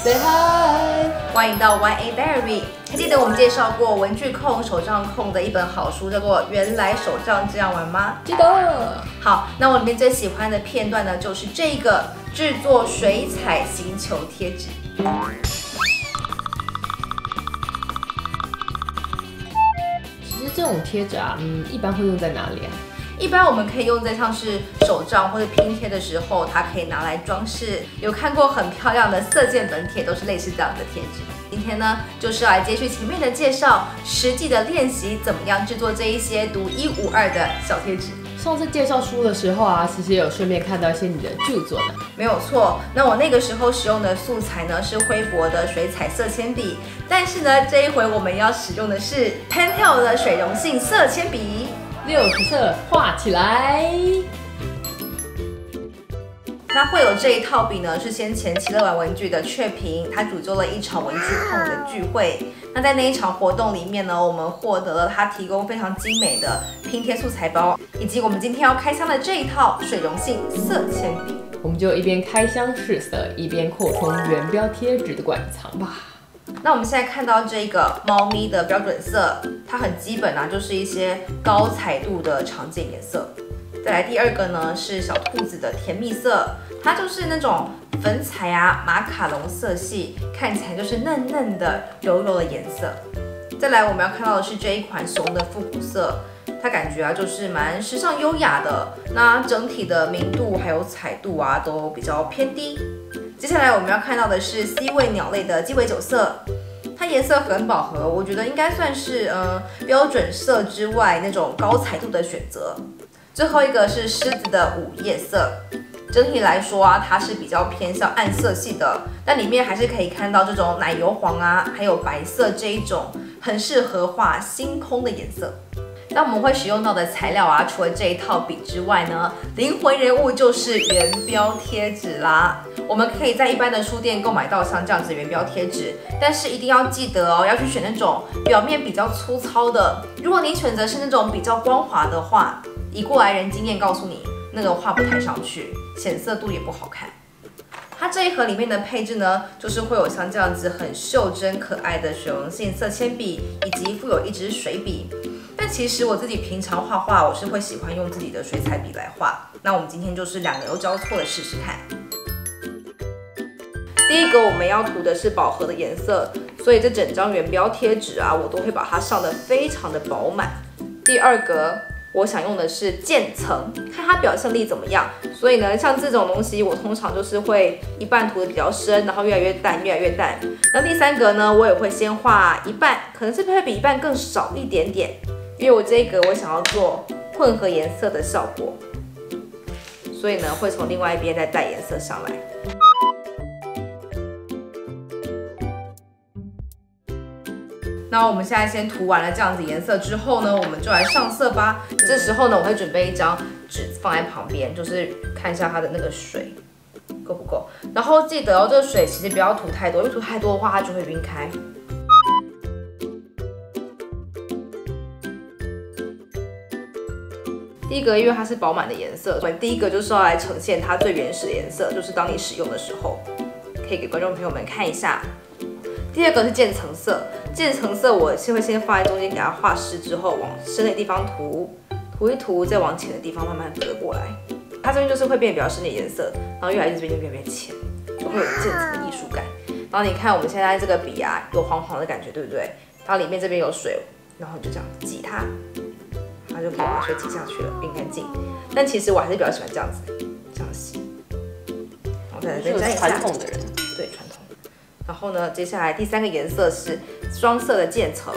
Say hi， 欢迎到 YA Diary。还记得我们介绍过文具控、手账控的一本好书，叫做《原来手账这样玩吗》？ 记得。 好，那我里面最喜欢的片段呢，就是这个制作水彩星球贴纸。 其实这种贴纸啊，一般会用在哪里啊？ 一般我们可以用在像是手账或者拼贴的时候，它可以拿来装饰。有看过很漂亮的色键本帖，都是类似这样的贴纸。今天呢，就是来接续前面的介绍，实际的练习怎么样制作这一些独一无二的小贴纸。 上次介绍书的时候啊，其实也有顺便看到一些你的著作呢。 没有错，那我那个时候使用的素材呢是灰博的水彩色铅笔，但是呢这一回我们要使用的是 Pentel 的水溶性色铅笔。 60色画起来。 那会有这一套笔呢，是先前奇乐玩文具的雀屏，他主揪了一场文具控的聚会。那在那一场活动里面呢，我们获得了他提供非常精美的拼贴素材包，以及我们今天要开箱的这一套水溶性色铅笔。 我们就一边开箱试色，一边扩充原标贴纸的馆藏吧。 那我们现在看到这个猫咪的标准色，它很基本啊，就是一些高彩度的常见颜色。再来第二个呢是小兔子的甜蜜色，它就是那种粉彩啊马卡龙色系，看起来就是嫩嫩的柔柔的颜色。再来我们要看到的是这一款熊的复古色，它感觉啊就是蛮时尚优雅的，那整体的明度还有彩度啊都比较偏低。接下来我们要看到的是 C 位鸟类的鸡尾酒色，它颜色很饱和，我觉得应该算是标准色之外那种高彩度的选择。最后一个是狮子的午夜色，整体来说啊，它是比较偏向暗色系的，但里面还是可以看到这种奶油黄啊，还有白色这一种很适合画星空的颜色。那我们会使用到的材料啊，除了这一套笔之外呢，灵魂人物就是原标贴纸啦。我们可以在一般的书店购买到像这样子的原标贴纸，但是一定要记得哦，要去选那种表面比较粗糙的。如果你选择是那种比较光滑的话，以过来人经验告诉你，那个画不太上去，显色度也不好看。它这一盒里面的配置呢，就是会有像这样子很袖珍可爱的水溶性色铅笔，以及附有一支水笔。但其实我自己平常画画，我是会喜欢用自己的水彩笔来画。那我们今天就是两个都交错的试试看。第一个我们要涂的是饱和的颜色，所以这整张原标贴纸啊，我都会把它上得非常的饱满。第二个我想用的是渐层，看它表现力怎么样。所以呢，像这种东西，我通常就是会一半涂的比较深，然后越来越淡，越来越淡。然后第三个呢，我也会先画一半，可能是会比一半更少一点点，因为我这个我想要做混合颜色的效果，所以呢，会从另外一边再带颜色上来。那我们现在先涂完了这样子颜色之后呢，我们就来上色吧。这时候呢，我会准备一张纸放在旁边，就是看一下它的那个水够不够。然后记得哦，这个水其实不要涂太多，因为涂太多的话它就会晕开。第一个，因为它是饱满的颜色，所以第一个就是要来呈现它最原始的颜色，就是当你使用的时候，可以给观众朋友们看一下。第二个是渐层色，渐层色我是会先放在中间给它画湿之后，往深的地方涂一涂，再往浅的地方慢慢折过来。它这边就是会变比较深的颜色，然后越来这边就变浅，就会有渐层的艺术感。然后你看我们现在这个笔啊，有黄黄的感觉，对不对？然后里面这边有水，然后你就这样挤它，它就可以把水挤下去了，变干净。但其实我还是比较喜欢这样子，这样洗。然后再来这边沾一下。 传统的人， 对，传统。然后呢，接下来第三个颜色是双色的渐层。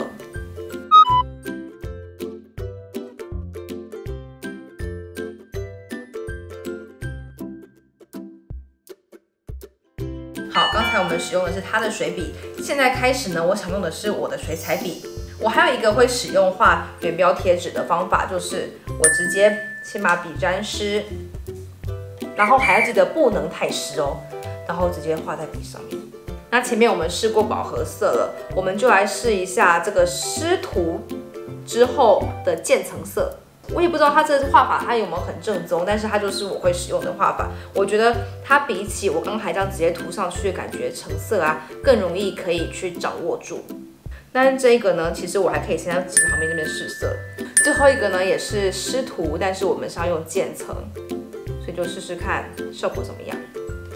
好，刚才我们使用的是它的水笔，现在开始呢，我想用的是我的水彩笔。我还有一个会使用画原标贴纸的方法，就是我直接先把笔沾湿，然后还要记得不能太湿哦，然后直接画在笔上面。那前面我们试过饱和色了，我们就来试一下这个湿涂之后的渐层色。 我也不知道它这个画法它有没有很正宗，但是它就是我会使用的画法。我觉得它比起我刚才这样直接涂上去，感觉成色啊更容易可以去掌握住。但是这个呢，其实我还可以先在纸旁边那边试色。最后一个呢也是湿涂，但是我们是要用渐层，所以就试试看效果怎么样。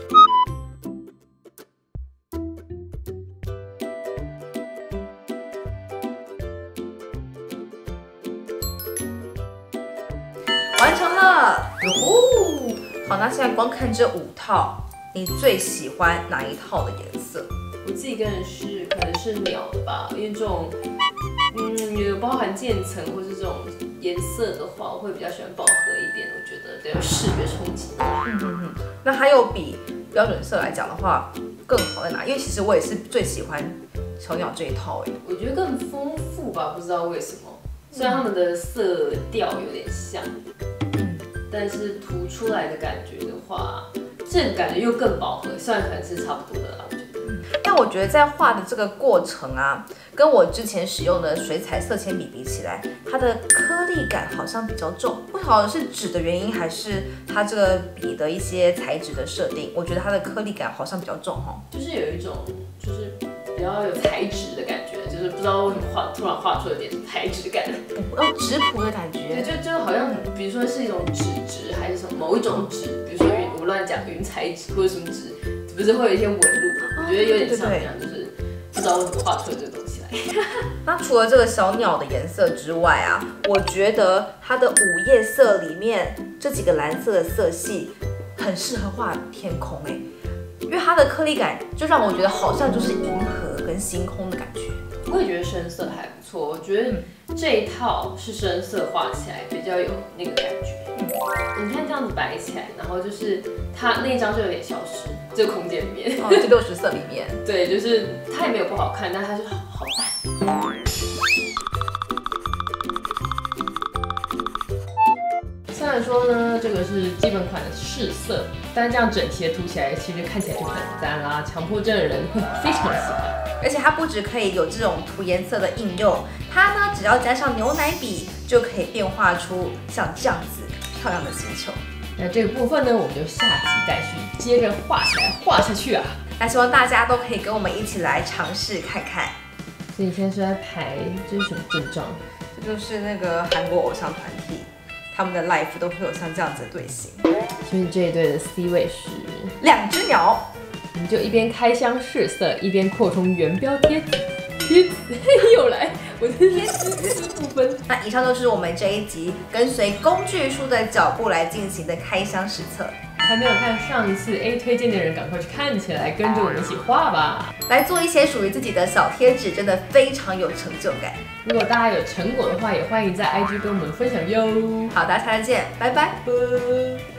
完成了，哟呼！好，那现在光看这5套，你最喜欢哪一套的颜色？ 我自己个人是可能是鸟的吧，因为这种有包含渐层或是这种颜色的话，我会比较喜欢饱和一点，我觉得这有视觉冲击。 那还有比标准色来讲的话，更好在哪？因为其实我也是最喜欢小鸟这一套哎。 我觉得更丰富吧，不知道为什么。虽然它们的色调有点像，但是涂出来的感觉的话，这个感觉又更饱和，虽然可能是差不多的啦，我觉得。 但我觉得在画的这个过程啊，跟我之前使用的水彩色铅笔比起来，它的颗粒感好像比较重。不晓得是纸的原因，还是它这个笔的一些材质的设定，我觉得它的颗粒感好像比较重哈。 就是有一种就是比较有材质的感觉，就是不知道为什么突然画出有点材质感， 质朴的感觉。 对，就好像比如说是一种纸质，还是什么某一种纸，比如说我乱讲云彩纸或者什么纸，不是会有一些纹路？我觉得有点像这样，就是不知道为什么画出了这个东西来。 那除了这个小鸟的颜色之外啊，我觉得它的午夜色里面这几个蓝色的色系很适合画天空哎，因为它的颗粒感就让我觉得好像就是银河跟星空的感觉。 我也觉得深色还不错，我觉得这一套是深色画起来比较有那个感觉。你看这样子摆起来，然后就是它那一张就有点消失，这个空间里面， 这60色里面， 对，就是它也没有不好看，但它就好淡。虽然说呢，这个是基本款的试色，但是这样整齐的涂起来，其实看起来就很赞啦，强迫症的人会非常喜欢。 而且它不只可以有这种涂颜色的应用，它呢只要加上牛奶笔，就可以变化出像这样子漂亮的星球。 那这个部分呢，我们就下集再续，接着画起来，画下去啊！ 那希望大家都可以跟我们一起来尝试看看。 所以你现在是在排这是什么阵仗？ 这就是那个韩国偶像团体，他们的 live 都会有像这样子的队形。 所以这一队的 C 位是 2只鸟。 你就一边开箱试色，一边扩充原标贴纸。又来，我真是吃不分。 那以上就是我们这一集跟随工具书的脚步来进行的开箱实测。 还没有看上一次 A 推荐的人，赶快去看起来，跟着我们一起画吧。 来做一些属于自己的小贴纸，真的非常有成就感。 如果大家有成果的话，也欢迎在 IG 跟我们分享哟。 好，大家下次见，拜拜。